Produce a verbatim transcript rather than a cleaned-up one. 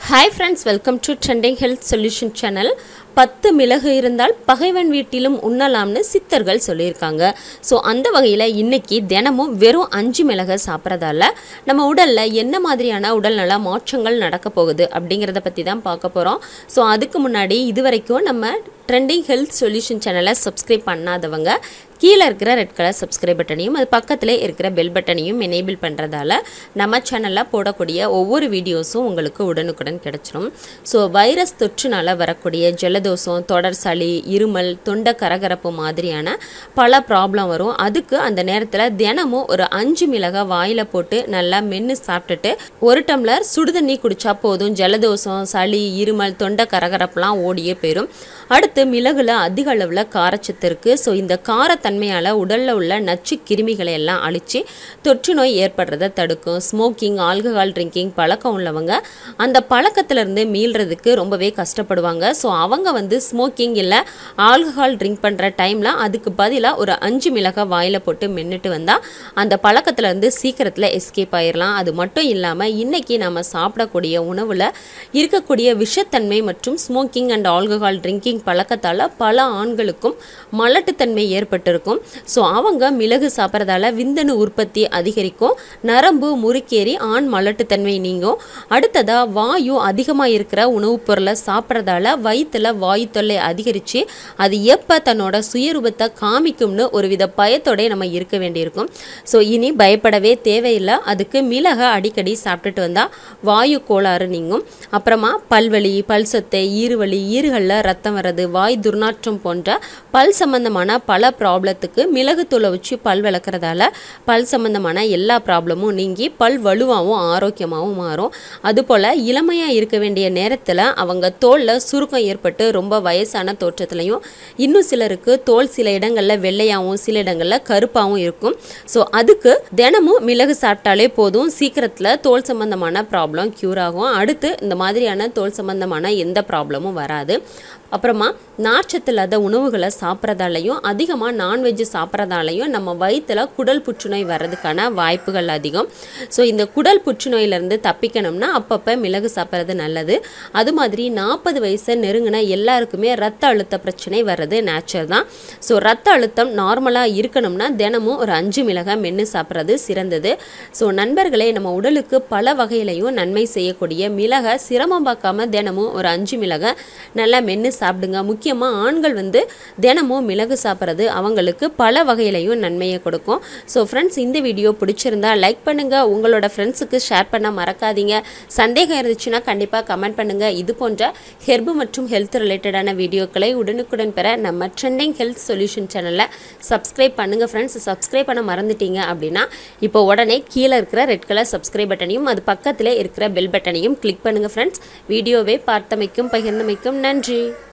Hi friends, welcome to Trending Health Solution channel. பத்து மிளகு இருந்தால் பகைவன் வீட்டிலும் உண்ணலாம்னு சித்தர்கள் சொல்லியிருக்காங்க. ஸோ அந்த வகையில் இன்னைக்கு தினமும் வெறும் அஞ்சு மிளகை சாப்பிட்றதால நம்ம உடலில் என்ன மாதிரியான உடல்நல மாற்றங்கள் நடக்க போகுது அப்படிங்கிறத பற்றி தான் பார்க்க போகிறோம். ஸோ அதுக்கு முன்னாடி இது வரைக்கும் நம்ம ட்ரெண்டிங் ஹெல்த் சொல்யூஷன் சேனலை சப்ஸ்கிரைப் பண்ணாதவங்க கீழே இருக்கிற ரெட் கலர் சப்ஸ்கிரைப் பட்டனையும் அது பக்கத்திலே இருக்கிற பெல் பட்டனையும் எனேபிள் பண்ணுறதால நம்ம சேனலில் போடக்கூடிய ஒவ்வொரு வீடியோஸும் உங்களுக்கு உடனுக்குடன் கிடச்சிடும். ஸோ வைரஸ் தொற்றுனால் வரக்கூடிய ஜலதோஷம், தொடர் சளி, இருமல், தொண்டை கரகரப்பு மாதிரியான பல ப்ராப்ளம் வரும். அதுக்கு அந்த நேரத்தில் தினமும் ஒரு அஞ்சு மிளகா வாயில் போட்டு நல்லா மென்று சாப்பிட்டுட்டு ஒரு டம்ளர் சுடுதண்ணி குடித்தா போதும். ஜலதோஷம், சளி, இருமல், தொண்டை கரகரப்புலாம் ஓடியே போயிடும். அடுத்து மிளகுல அதிக அளவில் காரச்சத்து இருக்குது. ஸோ இந்த காரத்தன்மையால் உடலில் உள்ள நச்சு கிருமிகளை எல்லாம் அழித்து தொற்று நோய் ஏற்படுறதை தடுக்கும். ஸ்மோக்கிங், ஆல்கஹால் ட்ரிங்கிங் பழக்கம் உள்ளவங்க அந்த பழக்கத்திலேருந்து மீள்றதுக்கு ரொம்பவே கஷ்டப்படுவாங்க. ஸோ அவங்க வந்து ஸ்மோக்கிங் இல்லை ஆல்கஹால் ட்ரிங்க் பண்ணுற டைமில் அதுக்கு பதிலாக ஒரு அஞ்சு மிளகாய் வாயில் போட்டு மென்னுட்டு வந்தால் அந்த பழக்கத்திலேருந்து சீக்கிரத்தில் எஸ்கேப் ஆயிடலாம். அது மட்டும் இல்லாமல் இன்றைக்கி நம்ம சாப்பிடக்கூடிய உணவில் இருக்கக்கூடிய விஷத்தன்மை மற்றும் ஸ்மோக்கிங் அண்ட் ஆல்கஹால் ட்ரிங்கிங் பழக்கத்தால் பல ஆண்களுக்கும் மலட்டுத்தன்மை ஏற்பட்டிருக்கும். ஸோ அவங்க மிளகு சாப்பிட்றதால விந்தணு உற்பத்தி அதிகரிக்கும், நரம்பு முறுக்கேறி ஆண் மலட்டுத்தன்மை நீங்கும். அடுத்ததாக வாயு அதிகமாக இருக்கிற உணவுப் பொருளை சாப்பிட்றதால வயிற்றில் வாயு தொல்லை அதிகரித்து அது எப்போ தன்னோட சுயரூபத்தை காமிக்கும்னு ஒரு வித பயத்தோட நம்ம இருக்க வேண்டியிருக்கும். ஸோ இனி பயப்படவே தேவையில்லை. அதுக்கு மிளகை அடிக்கடி சாப்பிட்டுட்டு வந்தால் வாயு கோளாறு நீங்கும். அப்புறமா பல்வலி, பல் சொத்தை, ஈறுவலி, ஈறுகளில் ரத்தம் வர்றது, வாய் துர்நாற்றம் போன்ற பல் சம்பந்தமான பல ப்ராப்ளத்துக்கு மிளகு தூளை வச்சு பல் விளக்குறதால பல் சம்பந்தமான எல்லா ப்ராப்ளமும் நீங்கி பல் வலுவாகவும் ஆரோக்கியமாகவும் மாறும். அதுபோல் இளமையாக இருக்க வேண்டிய நேரத்தில் அவங்க தோலில் சுருக்கம் ஏற்பட்டு ரொம்ப வயசான தோற்றத்துலையும், இன்னும் சிலருக்கு தோல் சில இடங்களில் வெள்ளையாகவும் சில இடங்களில் கருப்பாகவும் இருக்கும். ஸோ அதுக்கு தினமும் மிளகு சாப்பிட்டாலே போதும், சீக்கிரத்தில் தோல் சம்பந்தமான ப்ராப்ளம் க்யூர் ஆகும். அடுத்து இந்த மாதிரியான தோல் சம்பந்தமான எந்த ப்ராப்ளமும் வராது. அப்புறமா நார்ச்சத்து இல்லாத உணவுகளை சாப்பிட்றதாலையும் அதிகமாக நான்வெஜ்ஜு சாப்பிட்றதாலையும் நம்ம வயிற்றில் குடல் புற்றுநோய் வர்றதுக்கான வாய்ப்புகள் அதிகம். ஸோ இந்த குடல் புற்றுநோயிலேருந்து தப்பிக்கணும்னா அப்பப்போ மிளகு சாப்பிட்றது நல்லது. அது மாதிரி நாற்பது வயசை நெருங்கின எல்லாருக்குமே ரத்த அழுத்த பிரச்சனை வர்றது நேச்சர் தான். ஸோ ரத்த அழுத்தம் நார்மலாக இருக்கணும்னா தினமும் ஒரு அஞ்சு மிளகாய் மென்று சாப்பிட்றது சிறந்தது. ஸோ நண்பர்களே, நம்ம உடலுக்கு பல வகையிலையும் நன்மை செய்யக்கூடிய மிளகை சிரமம் பார்க்காம தினமும் ஒரு அஞ்சு மிளகாய் நல்லா மென்று சாப்பிடுங்க. முக்கியமாக ஆண்கள் வந்து தினமும் மிளகு சாப்பிட்றது அவங்களுக்கு பல வகையிலையும் நன்மையை கொடுக்கும். ஸோ ஃப்ரெண்ட்ஸ், இந்த வீடியோ பிடிச்சிருந்தா லைக் பண்ணுங்கள், உங்களோட ஃப்ரெண்ட்ஸுக்கு ஷேர் பண்ண மறக்காதீங்க. சந்தேகம் இருந்துச்சுன்னா கண்டிப்பாக கமெண்ட் பண்ணுங்கள். இது போன்ற ஹெர்பு மற்றும் ஹெல்த் ரிலேட்டடான வீடியோக்களை உடனுக்குடன் பெற நம்ம ட்ரெண்டிங் ஹெல்த் சொல்யூஷன் சேனலை சப்ஸ்கிரைப் பண்ணுங்கள். ஃப்ரெண்ட்ஸ், சப்ஸ்கிரைப் பண்ண மறந்துட்டீங்க அப்படின்னா இப்போ உடனே கீழே இருக்கிற ரெட் கலர் சப்ஸ்கிரைப் பட்டனையும் அது பக்கத்தில் இருக்கிற பெல் பட்டனையும் கிளிக் பண்ணுங்கள். ஃப்ரெண்ட்ஸ், வீடியோவை பார்த்தமைக்கும் பகிர்ந்தமைக்கும் நன்றி.